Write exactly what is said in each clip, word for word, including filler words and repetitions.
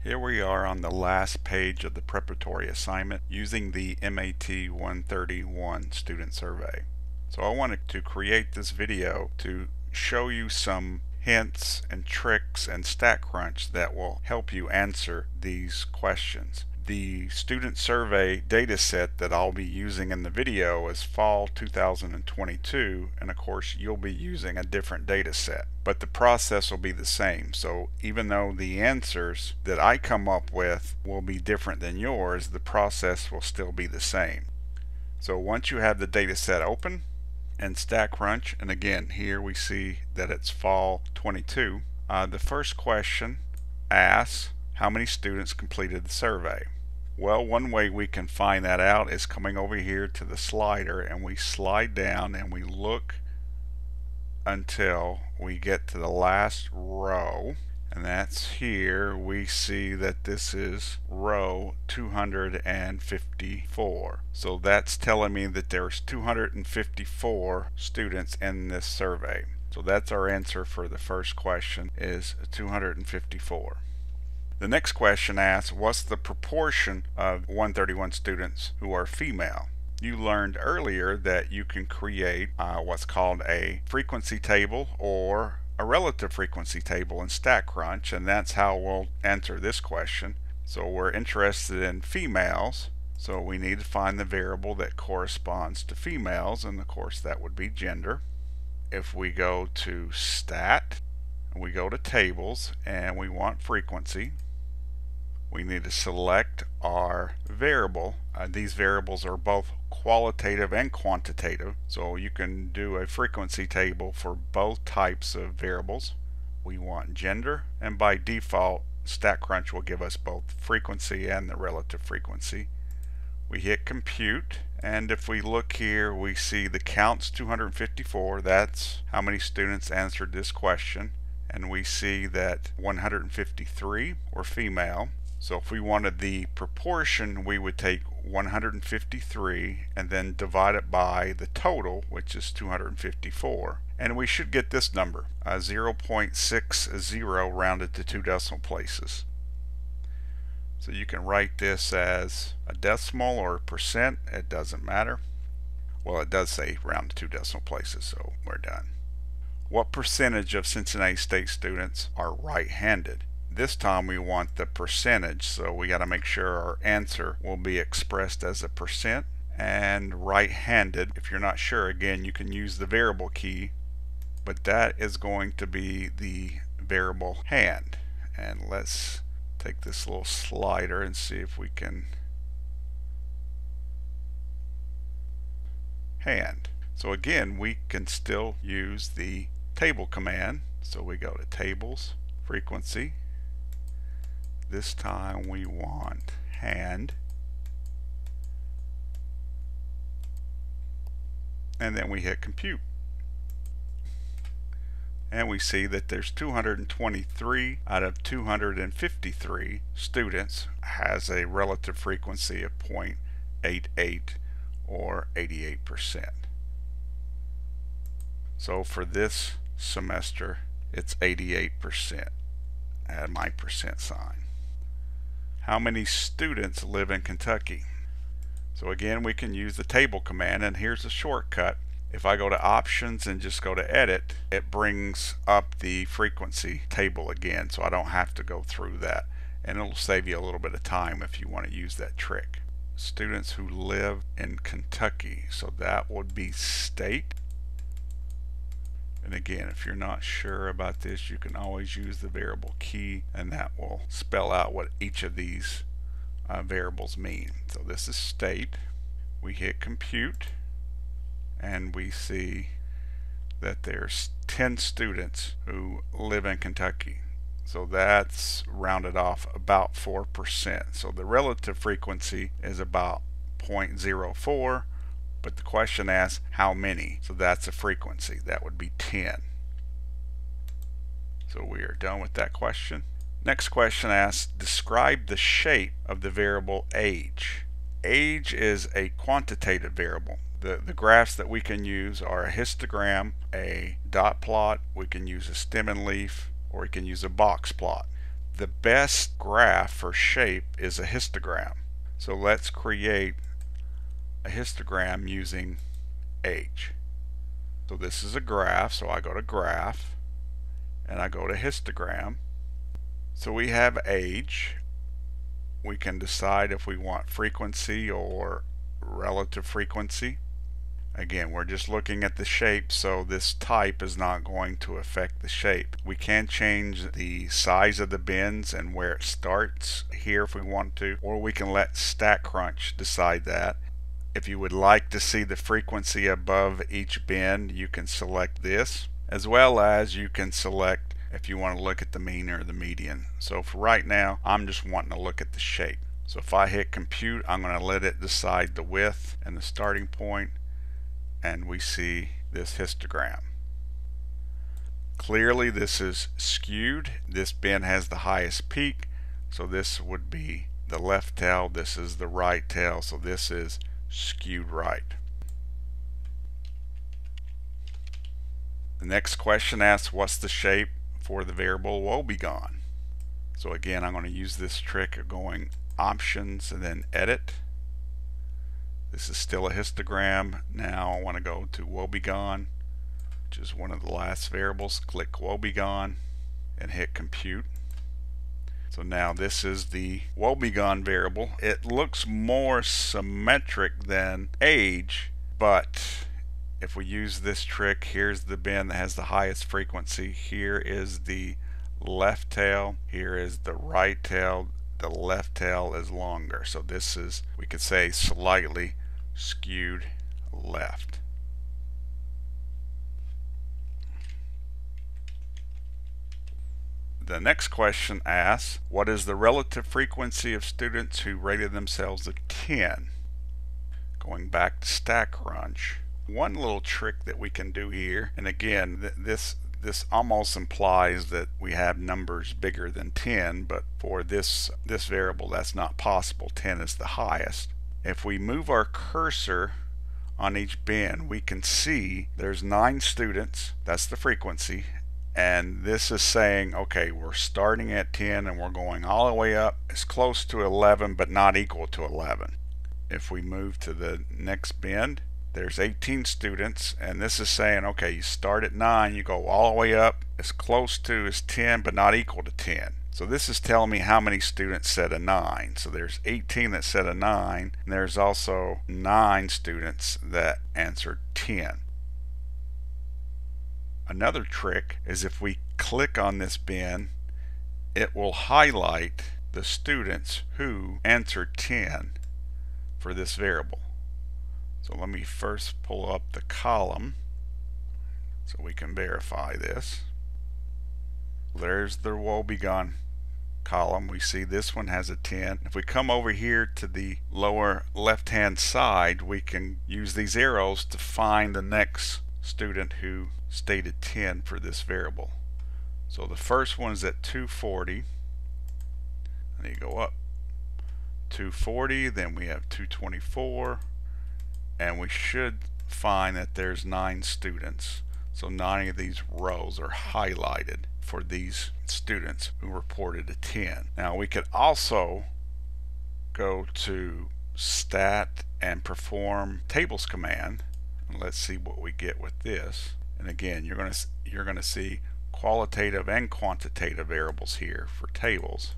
Here we are on the last page of the preparatory assignment using the M A T one thirty-one student survey. So I wanted to create this video to show you some hints and tricks and StatCrunch that will help you answer these questions. The student survey data set that I'll be using in the video is fall two thousand twenty-two, and of course you'll be using a different data set, but the process will be the same. So even though the answers that I come up with will be different than yours, the process will still be the same. So once you have the data set open and StatCrunch, and again here we see that it's fall twenty-two, uh, the first question asks how many students completed the survey. Well, one way we can find that out is coming over here to the slider, and we slide down and we look until we get to the last row, and that's here. We see that this is row two hundred fifty-four. So that's telling me that there's two hundred fifty-four students in this survey. So that's our answer for the first question, is two hundred fifty-four. The next question asks, what's the proportion of one thirty-one students who are female? You learned earlier that you can create uh, what's called a frequency table or a relative frequency table in StatCrunch, and that's how we'll answer this question. So we're interested in females, so we need to find the variable that corresponds to females, and of course that would be gender. If we go to Stat, we go to Tables, and we want frequency, we need to select our variable. Uh, these variables are both qualitative and quantitative, so you can do a frequency table for both types of variables. We want gender, and by default StatCrunch will give us both frequency and the relative frequency. We hit compute, and if we look here we see the count's two hundred fifty-four. That's how many students answered this question, and we see that one hundred fifty-three were female. So if we wanted the proportion, we would take one hundred fifty-three and then divide it by the total, which is two hundred fifty-four, and we should get this number, uh, zero point six zero rounded to two decimal places. So you can write this as a decimal or a percent, it doesn't matter. Well, it does say round to two decimal places, so we're done. What percentage of Cincinnati State students are right-handed? This time we want the percentage, so we got to make sure our answer will be expressed as a percent. And right-handed, if you're not sure, again you can use the variable key, but that is going to be the variable hand. And let's take this little slider and see if we can hand. So again, we can still use the table command. So we go to Tables, Frequency. This time we want hand, and then we hit compute, and we see that there's two hundred twenty-three out of two hundred fifty-three students has a relative frequency of zero point eight eight or eighty-eight percent. So for this semester it's eighty-eight percent. Add my percent sign. How many students live in Kentucky? So again, we can use the table command, and here's a shortcut. If I go to options and just go to edit, it brings up the frequency table again, so I don't have to go through that, and it'll save you a little bit of time if you want to use that trick. Students who live in Kentucky, so that would be state. And again, if you're not sure about this, you can always use the variable key, and that will spell out what each of these uh, variables mean. So this is state. We hit compute, and we see that there's ten students who live in Kentucky. So that's rounded off about four percent. So the relative frequency is about zero point zero four. But the question asks how many, so that's a frequency, that would be ten. So we are done with that question. Next question asks, describe the shape of the variable age. Age is a quantitative variable. The, the graphs that we can use are a histogram, a dot plot, we can use a stem and leaf, or we can use a box plot. the best graph for shape is a histogram. So let's create a histogram using age. So this is a graph, so I go to graph and I go to histogram. So we have age. We can decide if we want frequency or relative frequency. Again, we're just looking at the shape, so this type is not going to affect the shape. We can change the size of the bins and where it starts here if we want to, or we can let StatCrunch decide that. If you would like to see the frequency above each bin, you can select this, as well as you can select if you want to look at the mean or the median. So for right now, I'm just wanting to look at the shape. So if I hit compute, I'm going to let it decide the width and the starting point, and we see this histogram. Clearly this is skewed. This bin has the highest peak, so this would be the left tail, this is the right tail, so this is skewed right. The next question asks, what's the shape for the variable woebegone? So again, I'm going to use this trick of going options and then edit. This is still a histogram. Now I want to go to woebegone, which is one of the last variables. Click woebegone and hit compute. So now this is the woebegone variable. It looks more symmetric than age, but if we use this trick, here's the bin that has the highest frequency. Here is the left tail. Here is the right tail. The left tail is longer. So this is, we could say, slightly skewed left. The next question asks, what is the relative frequency of students who rated themselves a ten? Going back to StatCrunch, one little trick that we can do here, and again, th this this almost implies that we have numbers bigger than ten, but for this this variable that's not possible. ten is the highest. If we move our cursor on each bin, we can see there's nine students. That's the frequency, and this is saying, okay, we're starting at ten and we're going all the way up as close to eleven but not equal to eleven. If we move to the next bin, there's eighteen students, and this is saying, okay, you start at nine, you go all the way up as close to as ten but not equal to ten. So this is telling me how many students said a nine. So there's eighteen that said a nine, and there's also nine students that answered ten. Another trick is if we click on this bin, it will highlight the students who answered ten for this variable. So let me first pull up the column so we can verify this. There's the woebegone column. We see this one has a ten. If we come over here to the lower left hand side, we can use these arrows to find the next student who stated ten for this variable. So the first one is at two forty, and you go up two forty, then we have two twenty-four, and we should find that there's nine students. So nine of these rows are highlighted for these students who reported a ten. Now we could also go to stat and perform tables command, and let's see what we get with this. And again, you're going to you're going to see qualitative and quantitative variables here for tables.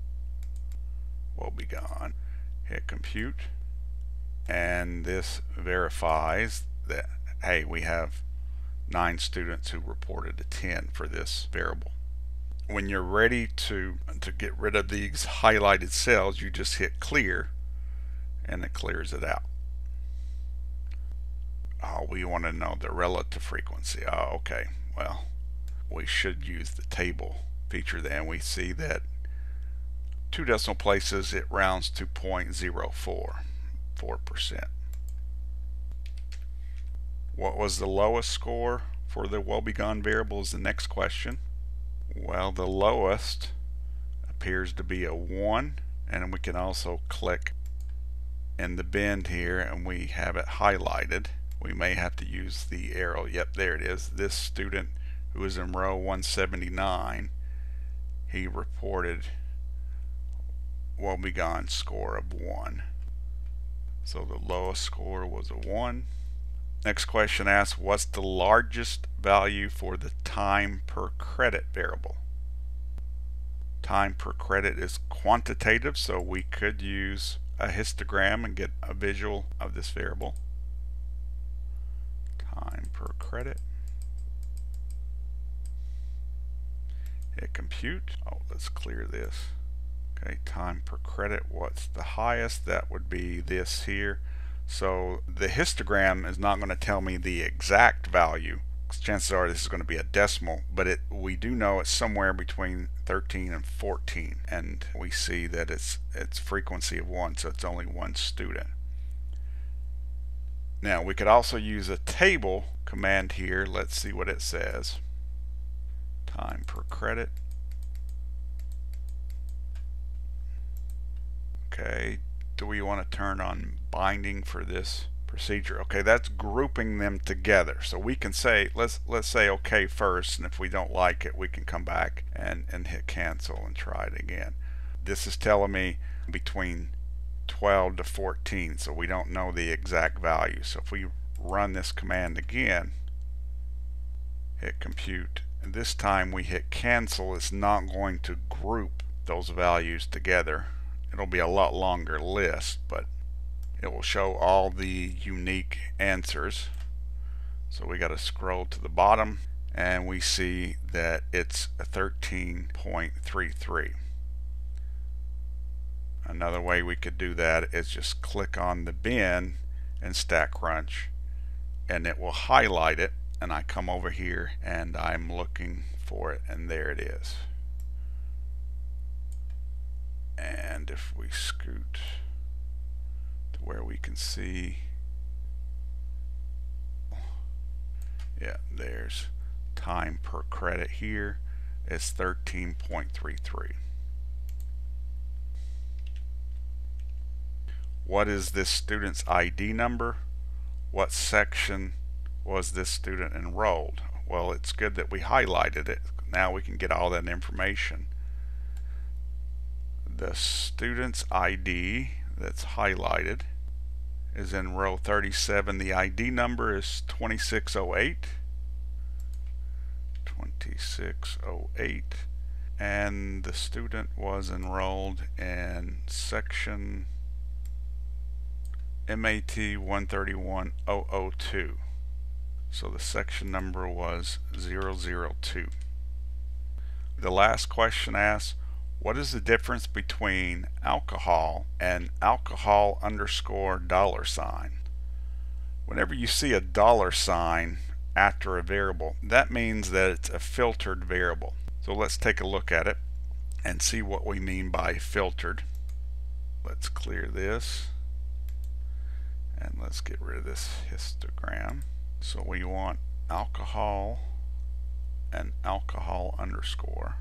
Woebegone. Hit compute, and this verifies that, hey, we have nine students who reported a ten for this variable. When you're ready to to get rid of these highlighted cells, you just hit clear and it clears it out. Oh, we want to know the relative frequency. Oh, okay. Well, we should use the table feature then. We see that two decimal places, it rounds to zero point zero four, four percent. What was the lowest score for the woebegone variable is the next question. Well, the lowest appears to be a one, and we can also click in the bin here and we have it highlighted. We may have to use the arrow. Yep, there it is. This student who is in row one seventy-nine, he reported woebegone score of one. So the lowest score was a one. Next question asks, what's the largest value for the time per credit variable? Time per credit is quantitative, so we could use a histogram and get a visual of this variable. Time per credit. Hit compute. Oh, let's clear this. Okay, time per credit, what's the highest? That would be this here. So the histogram is not going to tell me the exact value. Chances are this is going to be a decimal, but it we do know it's somewhere between thirteen and fourteen, and we see that it's it's frequency of one, so it's only one student. Now we could also use a table command here. Let's see what it says. Time per credit. Okay, do we want to turn on binding for this procedure? Okay, that's grouping them together. So we can say, let's let's say okay first, and if we don't like it, we can come back and, and hit cancel and try it again. This is telling me between twelve to fourteen, so we don't know the exact value. So if we run this command again, hit compute, and this time we hit cancel, it's not going to group those values together. It'll be a lot longer list, but it will show all the unique answers. So we got to scroll to the bottom, and we see that it's a thirteen point three three. Another way we could do that is just click on the bin in StatCrunch, and it will highlight it, and I come over here and I'm looking for it, and there it is. And if we scoot to where we can see, yeah, there's time per credit here. It's thirteen point three three. What is this student's I D number? What section was this student enrolled? Well, it's good that we highlighted it. Now we can get all that information. The student's I D that's highlighted is in row thirty-seven. The I D number is twenty-six oh eight. twenty-six oh eight. And the student was enrolled in section M A T one thirty-one thousand two. So the section number was zero zero two. The last question asks, what is the difference between alcohol and alcohol underscore dollar sign? Whenever you see a dollar sign after a variable, that means that it's a filtered variable. So let's take a look at it and see what we mean by filtered. Let's clear this, and let's get rid of this histogram. So we want alcohol and alcohol underscore.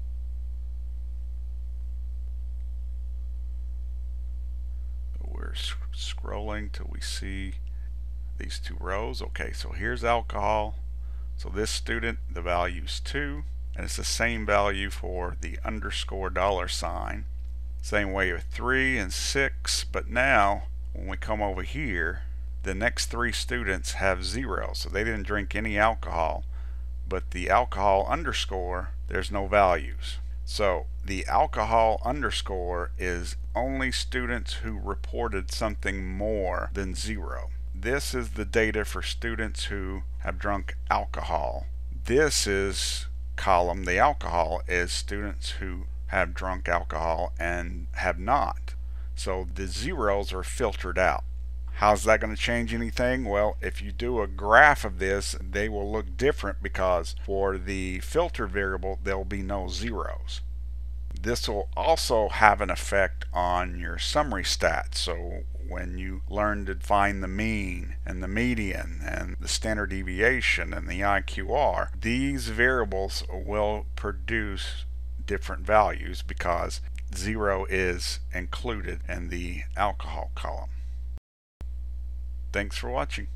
We're sc scrolling till we see these two rows. Okay, so here's alcohol. So this student, the value is two, and it's the same value for the underscore dollar sign. Same way with three and six, but now when we come over here, the next three students have zero, so they didn't drink any alcohol, but the alcohol underscore, there's no values. So the alcohol underscore is only students who reported something more than zero. This is the data for students who have drunk alcohol. This is column, the alcohol, is students who have drunk alcohol and have not. So the zeros are filtered out. How's that going to change anything? Well, if you do a graph of this, they will look different because for the filter variable, there will be no zeros. This will also have an effect on your summary stats. So when you learn to find the mean and the median and the standard deviation and the I Q R, these variables will produce different values because zero is included in the alcohol column. Thanks for watching.